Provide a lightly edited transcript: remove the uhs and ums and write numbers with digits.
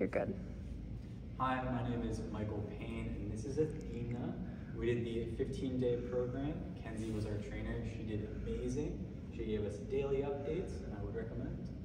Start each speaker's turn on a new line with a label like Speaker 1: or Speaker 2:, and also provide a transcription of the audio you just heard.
Speaker 1: You're good.
Speaker 2: Hi, my name is Michael Payne, and this is Athena. We did the 15-day program. Kenzie was our trainer. She did amazing. She gave us daily updates, and I would recommend.